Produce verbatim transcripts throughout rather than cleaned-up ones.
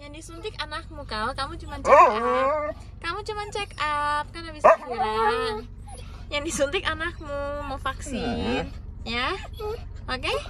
Yang disuntik anakmu kau, kamu cuma check up. Kamu cuma check up, kan habis lahiran. Yang disuntik anakmu, mau vaksin, ya? Oke? Okay?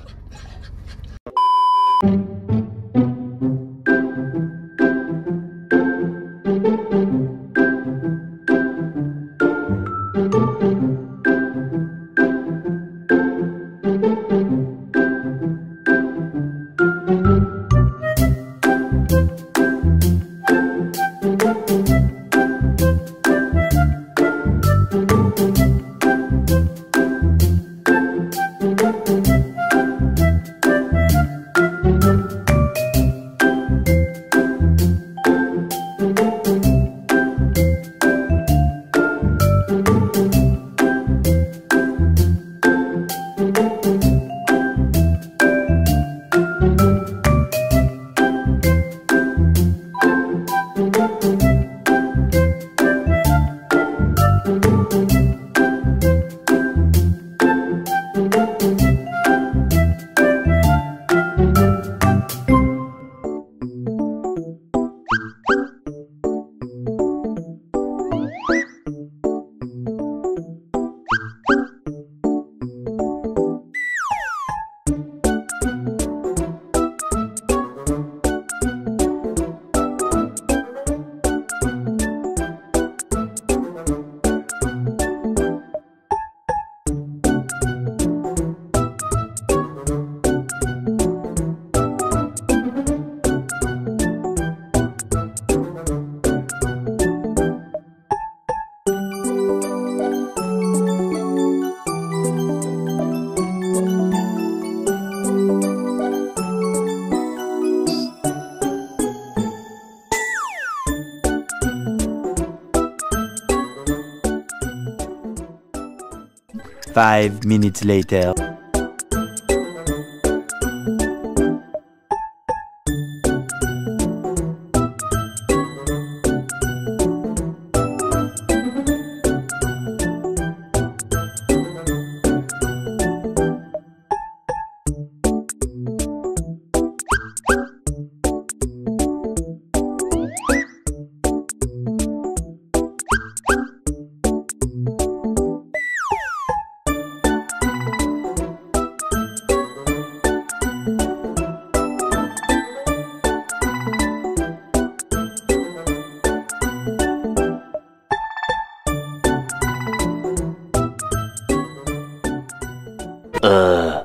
Five minutes later. Uh.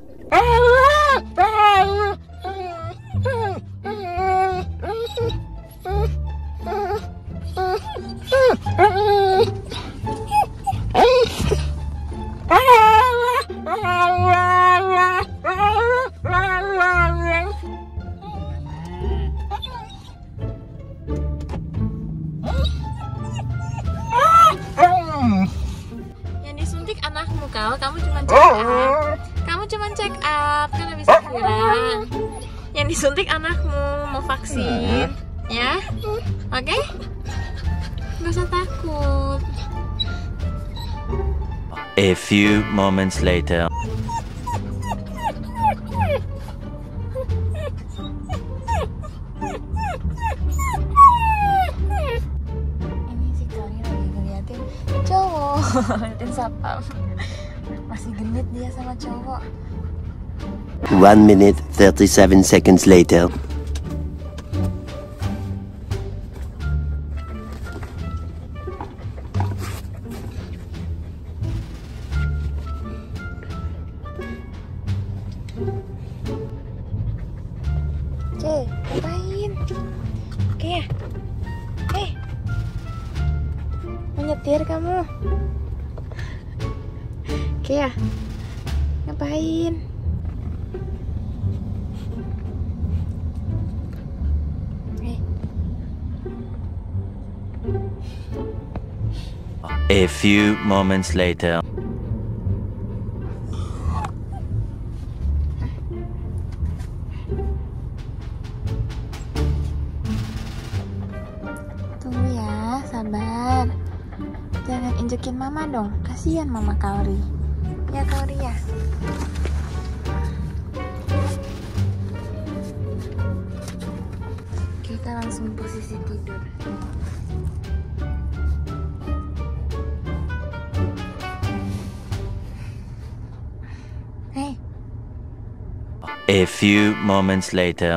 Yang disuntik anakmu kau, kamu cuma check up. Kamu cuma check up, kan habis lahiran. Yang disuntik anakmu, mau vaksin, ya? Oke? Okay? Gak usah takut. A few moments later. Ini si Kali lagi ngeliatin cowok, ngeliatin sapam. Masih genit dia sama cowok. One minute thirty-seven seconds later. Cek, ngapain? Oke ya? Eh, mau nyetir kamu? Oke ya? Ngapain? Eh. A few moments later. Tunggu ya, sabar. Jangan injekin mama dong, kasihan mama Kaori. Ya Kaori ya. Oke Kita langsung posisi tidur. Hey. A few moments later.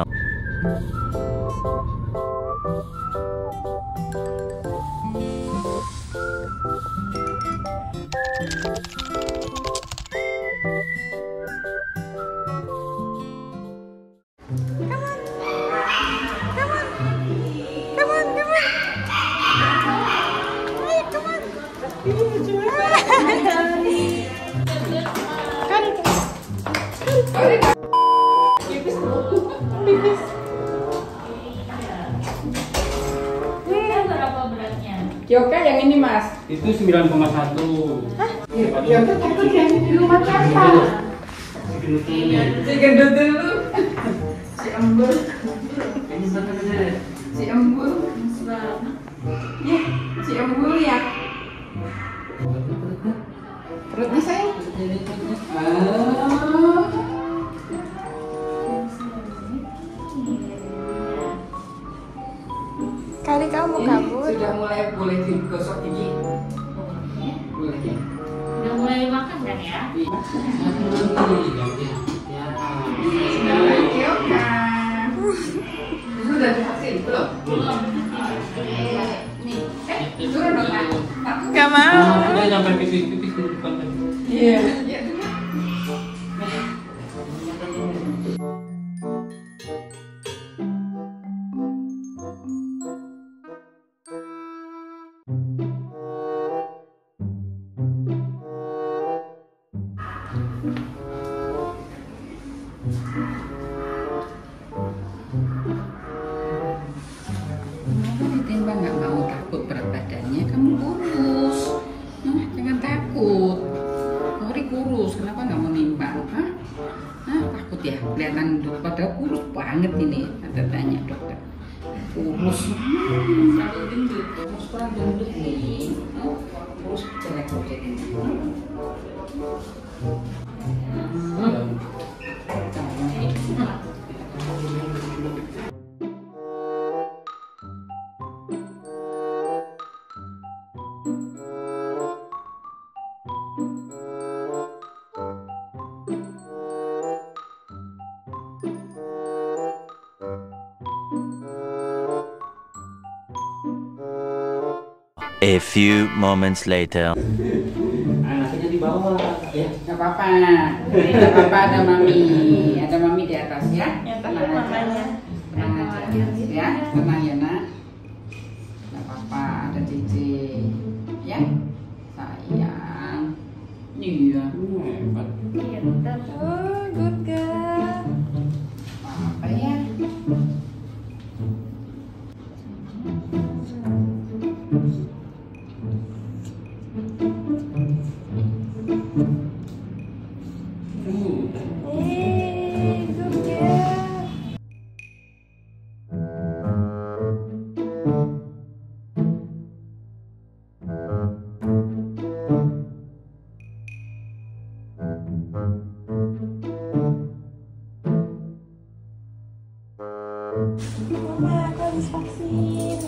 Yoga yang ini mas? Itu sembilan koma satu. Hah? Yoga takut yang di rumah siapa? Si gendut dulu. Si embul. Si embul. Ya, si embul ya. Perutnya sayang. Oh. Kali kamu mau kabur? Sudah mulai boleh digosok gigi? Boleh ya? Udah mulai makan kan ya? Baik Yoga. Sudah divaksin? Belum? Belum. Nih, eh, turun dong Kak. Gak mau. Udah nyampe pipis-pipis di depan tadi. Iya. Iya. Ditimbang nggak mau takut berat badannya, kamu kurus. Nah, jangan takut. Kori kurus, kenapa nggak mau nimbang? Hah? Nah, takut ya? Kelihatan padahal kurus banget ini. Ada tanya dokter. Kurus. Hmm, terlalu gendut. Kurus kurang gendut nih. Oh, kurus jelek jadi. Hmm. A few moments later. Anaknya di bawah ya. Gak apa-apa, gak apa-apa, ada mami, ada mami di atas ya. Yang takut Tenang aja. mamanya. Tenang aja, ya, tenang ya nak. Gak apa-apa, ada Cici, ya, sayang. Iya. Hebat. Iya dokter. Oh, good girl. Apa ya? Hey, good girl. Mama, aku habis vaksin.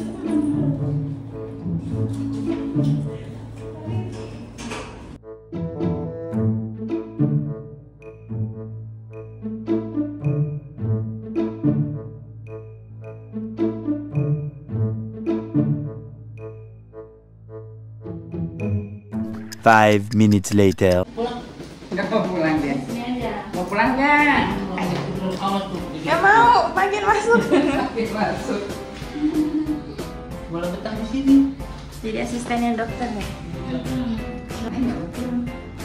Five minutes later. Gak mau pulang dia. Sini aja. Mau pulang gak? Awas tuh. Gak mau, makin masuk. Sakit masuk. Malah betah di sini. Jadi asistennya dokter ya? Ayo, turun.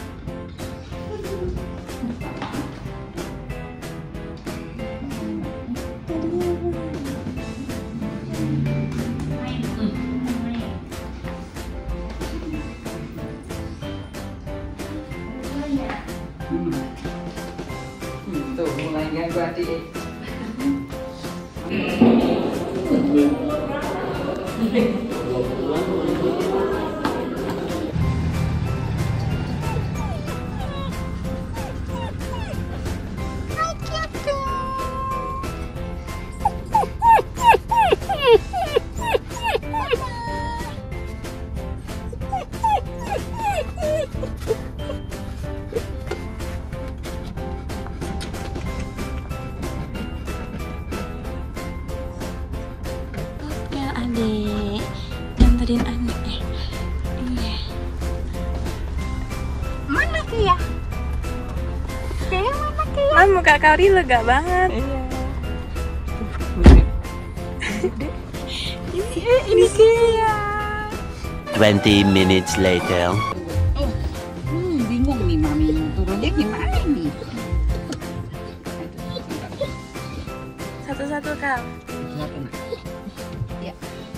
Main. Main. Oh ya. Hmm. Hmm, tuh mulai ganggu adik. Dek, nganterin Ani. Iya. Mana Kia? Kia mana Kia? Mam, muka Kauri lega banget. Iya. ini, ini Kia. Twenty minutes later. Oh, hmm, bingung nih mami turunnya gimana nih? Satu-satu Kal. Satu nak. Ya.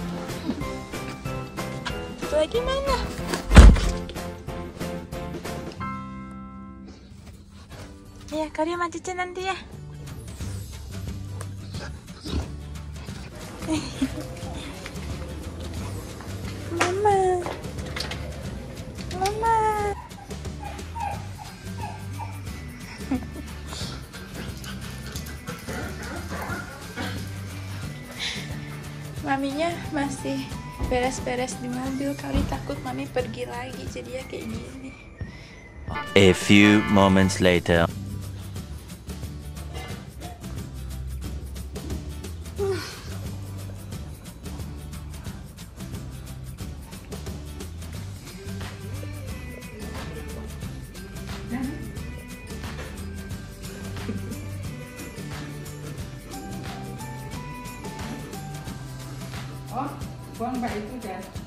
Satu lagi mana? Iya, Kauri sama Cici nanti ya. Mama. Mama. Maminya masih beres-beres di mobil, kali takut mami pergi lagi, jadi ya kayak gini. A few moments later. Oh, buang mbak itu kan.